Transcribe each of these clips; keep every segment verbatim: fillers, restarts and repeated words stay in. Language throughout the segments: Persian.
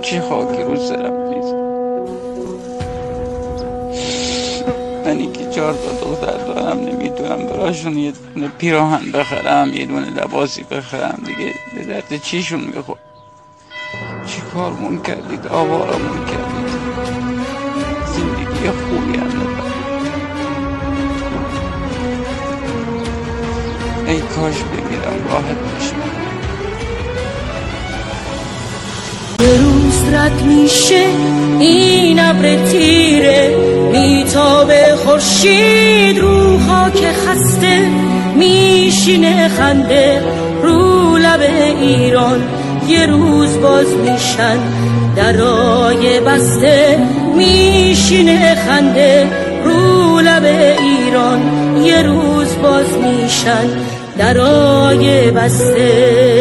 چی خاکی رو سرم میزن. منی که چهار تا دختر دارم نمیتونم براشون یه دونه پیراهن بخرم، یه دونه لباسی بخرم، دیگه به درد چیشون میخور. چی کارمون کردید؟ آوارمون کردید. زندگی خوبی هم ندارم. ای کاش بمیرم راحت بشم. یه روز رد میشه این ابر تیره، میتابه خورشید رو خاک خسته، میشینه خنده رو لب ایران. یه روز باز میشن درای بسته، میشینه خنده رو لب ایران. یه روز باز میشن درای بسته.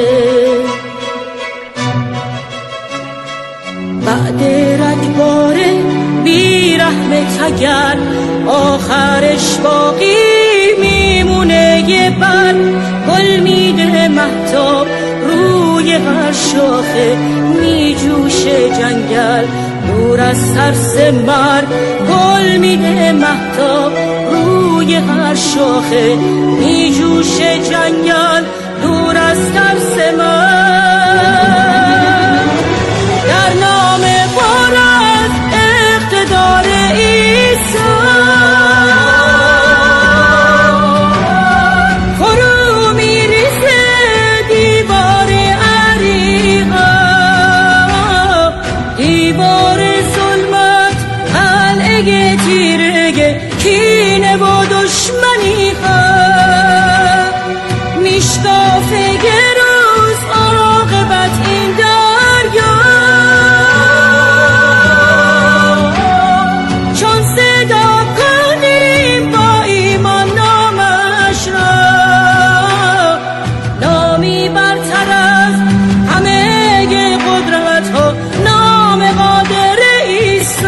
بعد رگباره بی رحمت اگر آخرش باقی میمونه یه بر، گل میده مهتاب روی هر شاخه، میجوشه جنگل دور از ترس مرگ. گل میده مهتاب روی هر شاخه، میجوشه جنگل دور از ترس مرگ. در نام پر از اقتدار عیسی فرو میریزه دیوار عریقا، دیوار ظلمت قلعه تیرگه کینه و دشمنی ها، میشکافه روز عاقبت این دریا. چون صدا کنیم با ایمان نامش را، نامی برتر از همه قدرت ها، نام قادر عیسی.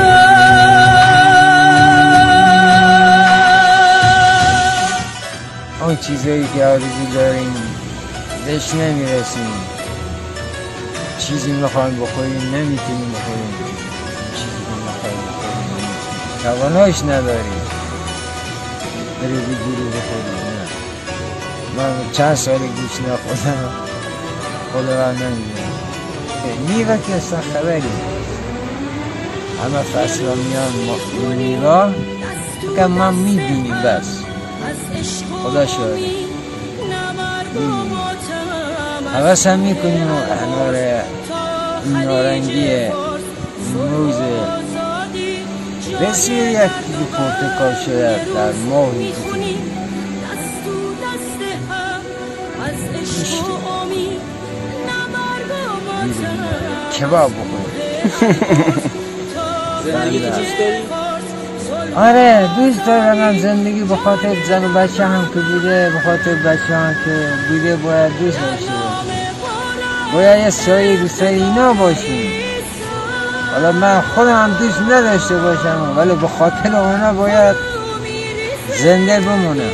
اون چیزایی که آرزو داریم بهش نمیرسیم، چیزی میخوایم بخوریم نمیتونیم بخوریم، چیزی که میخوایم بخوریم توانایش نداریم بری بگیری بخوریم. نه، من چند سال گوش نخوردم، خدا من نمیدونم. میوه که اصلا خبری، همه فصل ها میان میوه که من میبینیم بس، خدا شاهده میبینیم. حوث هم میکنیم و انار نارنگی موز بسیار یک کیلو پرتقال شده در ماهی بکنیم کباب بکنیم. آره دوست دارم. من زندگی به خاطر زن و بچه هم که بوده، به خاطر بچه هم که بوده باید دوست داشته باشیم، باید یه سایه دوست اینا باشیم. حالا من خودم هم دوست نداشته باشم ولی به خاطر اونا باید زنده بمونم.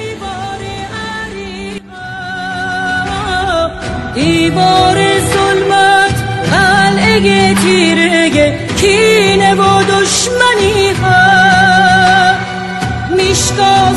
دیوار ظلمت قلعه تیرگه کینه و دشمنی ها، میشکاف